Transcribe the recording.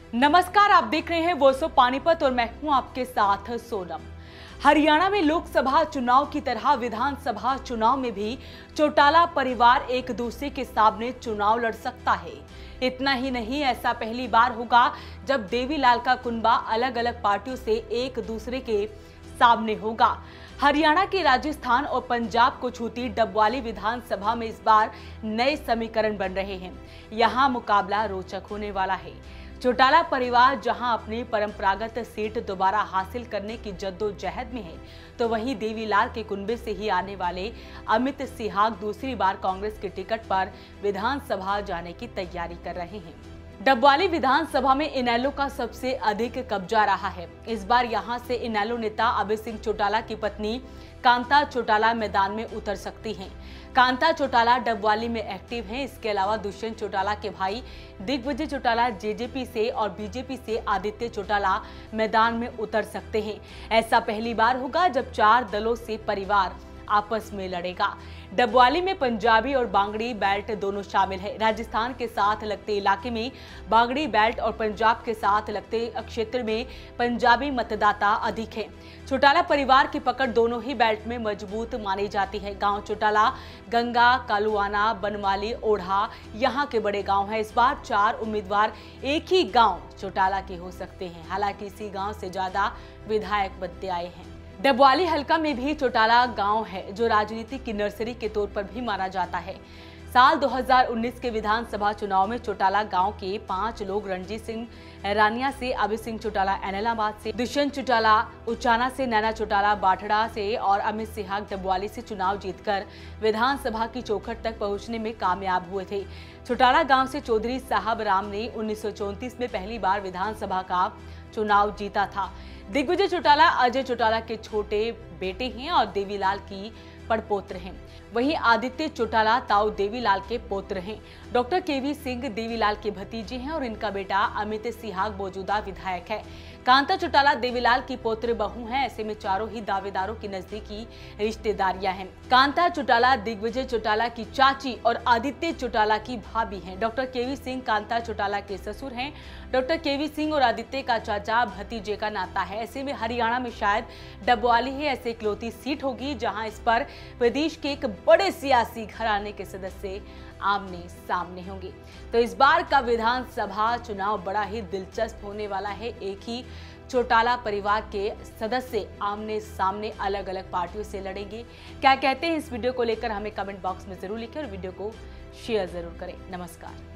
नमस्कार, आप देख रहे हैं वॉइस ऑफ पानीपत और मैं हूं आपके साथ सोनम। हरियाणा में लोकसभा चुनाव की तरह विधानसभा चुनाव में भी चौटाला परिवार एक दूसरे के सामने चुनाव लड़ सकता है। इतना ही नहीं, ऐसा पहली बार होगा जब देवीलाल का कुनबा अलग अलग पार्टियों से एक दूसरे के सामने होगा। हरियाणा के राजस्थान और पंजाब को छूती डबवाली विधानसभा में इस बार नए समीकरण बन रहे हैं। यहां मुकाबला रोचक होने वाला है। चौटाला परिवार जहां अपनी परंपरागत सीट दोबारा हासिल करने की जद्दोजहद में है, तो वहीं देवीलाल के कुनबे से ही आने वाले अमित सिहाग दूसरी बार कांग्रेस के टिकट पर विधानसभा जाने की तैयारी कर रहे हैं। डबवाली विधानसभा में इनेलो का सबसे अधिक कब्जा रहा है। इस बार यहां से इनेलो नेता अभय सिंह चौटाला की पत्नी कांता चौटाला मैदान में उतर सकती हैं। कांता चौटाला डबवाली में एक्टिव हैं। इसके अलावा दुष्यंत चौटाला के भाई दिग्विजय चौटाला जेजेपी से और बीजेपी से आदित्य चौटाला मैदान में उतर सकते हैं। ऐसा पहली बार होगा जब 4 दलों से परिवार आपस में लड़ेगा। डबवाली में पंजाबी और बांगड़ी बेल्ट दोनों शामिल है। राजस्थान के साथ लगते इलाके में बांगड़ी बेल्ट और पंजाब के साथ लगते क्षेत्र में पंजाबी मतदाता अधिक है। चौटाला परिवार की पकड़ दोनों ही बेल्ट में मजबूत मानी जाती है। गांव चौटाला, गंगा, कालुआना, बनवाली, ओढ़ा यहाँ के बड़े गांव हैं। इस बार 4 उम्मीदवार एक ही गांव चौटाला के हो सकते हैं। हालांकि इसी गांव से ज्यादा विधायक बनते आए हैं। डबवाली हल्का में भी चौटाला गांव है, जो राजनीति की नर्सरी के तौर पर भी माना जाता है। साल 2019 के विधानसभा चुनाव में चौटाला गांव के 5 लोग रणजीत सिंह रानिया से, अभय सिंह चौटाला एनालाबाद से, दुष्यंत चौटाला उचाना से, नैना चौटाला बाठड़ा से और अमित सिहाग डबवाली से चुनाव जीतकर विधानसभा की चौखट तक पहुंचने में कामयाब हुए थे। चौटाला गांव से चौधरी साहब राम ने 1934 में पहली बार विधानसभा का चुनाव जीता था। दिग्विजय चौटाला अजय चौटाला के छोटे बेटे हैं और देवीलाल की पड़पोत्र हैं। वहीं आदित्य चौटाला ताऊ देवीलाल के पौत्र हैं। डॉक्टर केवी सिंह देवीलाल के भतीजे हैं और इनका बेटा अमित सिहाग मौजूदा विधायक है। कांता चौटाला देवीलाल की पौत्र बहू हैं। ऐसे में चारों ही दावेदारों की नजदीकी रिश्तेदारियां हैं। कांता चौटाला दिग्विजय चौटाला की चाची और आदित्य चौटाला की भाभी हैं। डॉक्टर केवी सिंह कांता चौटाला के ससुर हैं। डॉक्टर केवी सिंह और आदित्य का चाचा भतीजे का नाता है। ऐसे में हरियाणा में शायद डबवाली ही ऐसी इकलौती सीट होगी जहां इस पर प्रदेश के एक बड़े सियासी घराने के सदस्य आमने सामने होंगे। तो इस बार का विधानसभा चुनाव बड़ा ही दिलचस्प होने वाला है। एक ही चौटाला परिवार के सदस्य आमने सामने अलग अलग पार्टियों से लड़ेंगे। क्या कहते हैं इस वीडियो को लेकर हमें कमेंट बॉक्स में जरूर लिखें और वीडियो को शेयर जरूर करें। नमस्कार।